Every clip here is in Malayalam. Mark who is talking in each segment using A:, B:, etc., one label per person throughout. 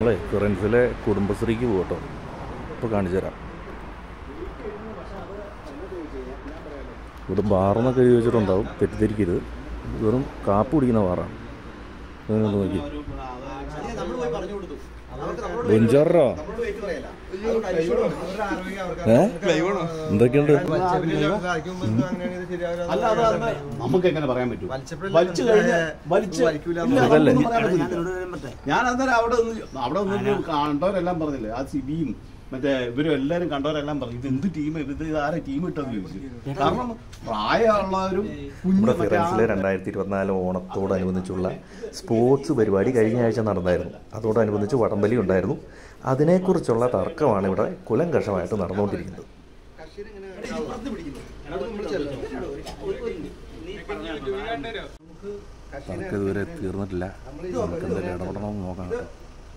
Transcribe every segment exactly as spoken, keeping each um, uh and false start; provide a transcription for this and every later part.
A: നമ്മളെ ഫിറൻസിലെ കുടുംബശ്രീക്ക് പോകട്ടോ. ഇപ്പോൾ കാണിച്ചു തരാം. ഇവിടെ ബാറെന്നൊക്കെ എഴുതി വെച്ചിട്ടുണ്ടാവും, തെറ്റിദ്ധരിക്കരുത്. വെറും കാപ്പ് കുടിക്കുന്ന ബാറാണ്. നോക്കി ബെഞ്ചാറോ എന്തൊക്കെയുണ്ട്?
B: നമുക്ക് എങ്ങനെ പറയാൻ പറ്റും? വലിച്ചു കഴിഞ്ഞല്ലേ? ഞാൻ അന്നേരം അവിടെ അവിടെ ഒന്നും കണ്ടവരെല്ലാം പറഞ്ഞില്ലേ, ആ സിബിയും മറ്റേ ഇവരും എല്ലാരും കണ്ടവരെല്ലാം പറഞ്ഞു ഇത് എന്ത് ടീം, ഇത് ആരെ ടീം ഇട്ടെന്ന് ചോദിച്ചു. കാരണം പ്രായമുള്ളവരും
A: നമ്മുടെ ഫിറൻസിലെ രണ്ടായിരത്തി ഇരുപത്തിനാല് ഓണത്തോടനുബന്ധിച്ചുള്ള സ്പോർട്സ് പരിപാടി കഴിഞ്ഞ ആഴ്ച നടന്നായിരുന്നു. അതോടനുബന്ധിച്ച് വടംവലി ഉണ്ടായിരുന്നു. അതിനെക്കുറിച്ചുള്ള തർക്കമാണ് ഇവിടെ കുലങ്കഷമായിട്ട് നടന്നുകൊണ്ടിരിക്കുന്നത്. തർക്കം ഇതുവരെ തീർന്നിട്ടില്ല. നമുക്ക് എന്തെങ്കിലും ഇടപെടണമെന്ന് നോക്കാം കേട്ടോ.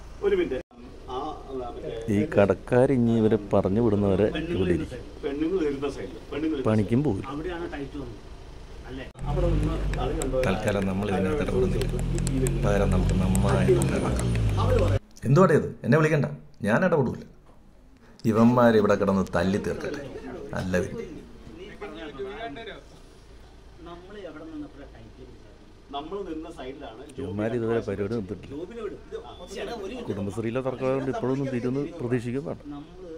A: ഈ കടക്കാരിഞ്ഞി ഇവരെ പറഞ്ഞു വിടുന്നവരെ ഇവിടെ ഇരിക്കും, പണിക്കും പോകില്ല. തൽക്കാലം നമ്മൾ ഇതിനകത്ത് ഇടപെടുന്നില്ല. പകരം നമുക്ക് നന്നായിട്ട് ഇടപെടാം. എന്തുവാടേത്? എന്നെ വിളിക്കണ്ട, ഞാൻ ഇടപെടില്ല. ഇവന്മാർ ഇവിടെ കിടന്ന് തല്ലി തീർക്കട്ടെ. അല്ല ഇവന്മാർ ഇതുവരെ പരിപാടി നിർത്തിട്ടില്ല. കുടുംബശ്രീയിലെ തർക്കമായതുകൊണ്ട് ഇപ്പോഴൊന്നും തീരുമെന്ന് പ്രതീക്ഷിക്കുന്നതാണ്.